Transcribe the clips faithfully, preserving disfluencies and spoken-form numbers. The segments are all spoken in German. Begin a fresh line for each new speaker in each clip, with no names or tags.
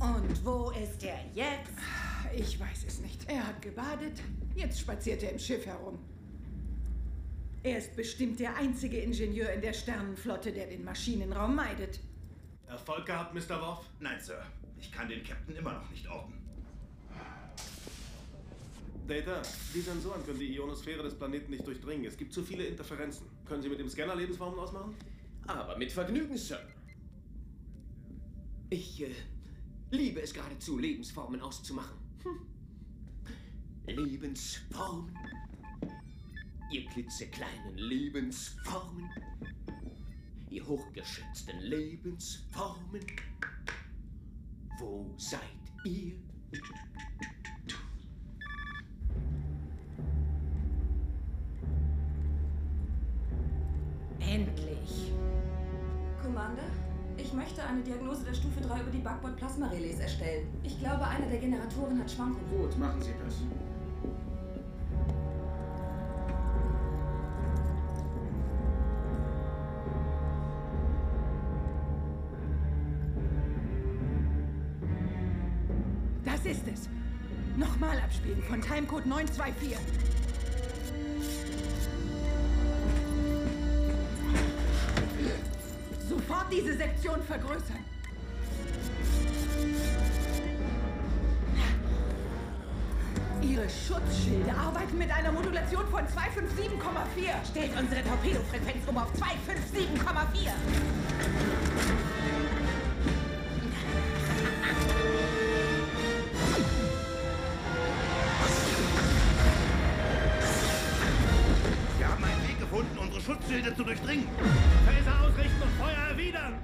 Und wo ist er jetzt?
Ich weiß es nicht. Er hat gebadet, jetzt spaziert er im Schiff herum. Er ist bestimmt der einzige Ingenieur in der Sternenflotte, der den Maschinenraum meidet.
Erfolg gehabt, Mister Worf?
Nein, Sir. Ich kann den Captain immer noch nicht orten.
Data, die Sensoren können die Ionosphäre des Planeten nicht durchdringen. Es gibt zu viele Interferenzen. Können Sie mit dem Scanner Lebensformen ausmachen?
Aber mit Vergnügen, Sir. Ich äh, liebe es geradezu, Lebensformen auszumachen. Hm. Lebensformen. Ihr klitzekleinen Lebensformen. Ihr hochgeschätzten Lebensformen. Wo seid ihr?
Endlich.
Commander, ich möchte eine Diagnose der Stufe drei über die Backbord-Plasma-Relais erstellen. Ich glaube, einer der Generatoren hat Schwankungen.
Gut, machen Sie das.
Das ist es. Nochmal abspielen von Timecode neun zwei vier. Sofort diese Sektion vergrößern. Ihre Schutzschilde arbeiten mit einer Modulation von zweihundertfünfundsiebzig Komma vier.
Stellt unsere Torpedofrequenz um auf zweihundertfünfundsiebzig Komma vier.
Wir haben einen Weg gefunden, unsere Schutzschilde zu durchdringen.
Phaser ausrichten und Feuer erwidern!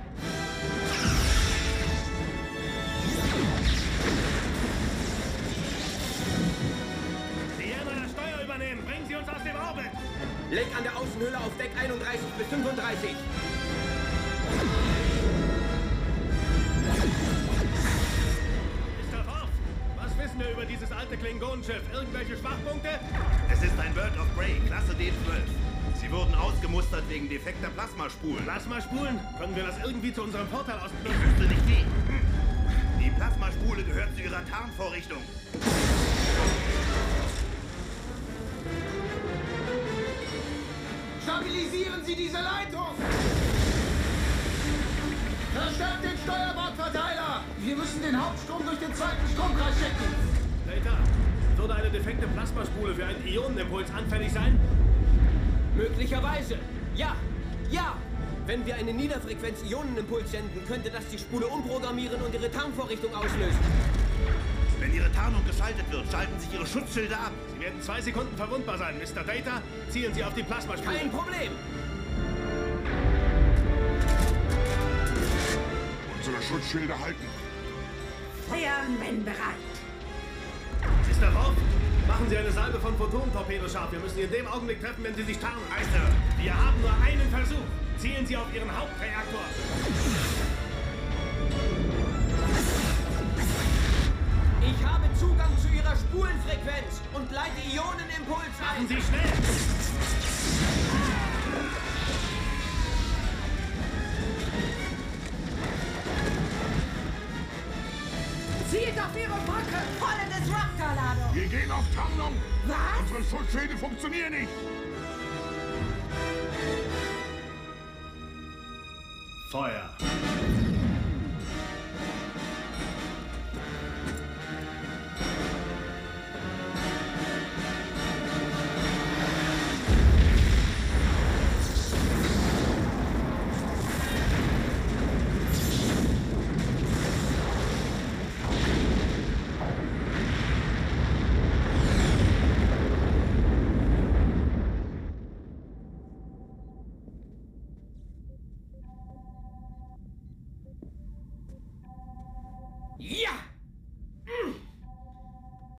Diana, das Steuer übernehmen! Bringen Sie uns aus dem Orbit!
Lenk an der Außenhülle auf Deck einunddreißig bis fünfunddreißig.
Mister Worf, was wissen wir über dieses alte Klingonenschiff? Irgendwelche Schwachpunkte?
Es ist ein Bird of Prey, Klasse D zwölf. Sie wurden ausgemustert wegen defekter Plasmaspulen.
Plasmaspulen? Können wir das irgendwie zu unserem Vorteil
Ich
ausnutzen?
wüsste nicht wie. Hm. Die Plasmaspule gehört zu ihrer Tarnvorrichtung.
Stabilisieren Sie diese Leitung! Verstärkt den Steuerbordverteiler! Wir müssen den Hauptstrom durch den zweiten Stromkreis schicken.
Data, würde eine defekte Plasmaspule für einen Ionenimpuls anfällig sein?
Möglicherweise. Ja, ja. Wenn wir einen Niederfrequenz-Ionenimpuls senden, könnte das die Spule umprogrammieren und ihre Tarnvorrichtung auslösen.
Wenn Ihre Tarnung geschaltet wird, schalten sich Ihre Schutzschilde ab.
Sie werden zwei Sekunden verwundbar sein. Mister Data, zielen Sie auf die Plasmaspule.
Kein Problem.
Unsere Schutzschilde halten.
Feuermann bereit.
Mister Worf, machen Sie eine Salve von Photon-Torpedos scharf. Wir müssen Sie in dem Augenblick treffen, wenn Sie sich tarnen.
Meister!
Wir haben nur einen Versuch. Zielen Sie auf Ihren Hauptreaktor.
Ich habe Zugang zu Ihrer Spulenfrequenz und leite Ionenimpuls ein.
Machen Sie schnell!
Zielt auf Ihre Brücke.
Volle Disruptor-Ladung.
Wir gehen auf Tarnung.
Was?
Unsere Schutzschilde funktionieren nicht.
Feuer.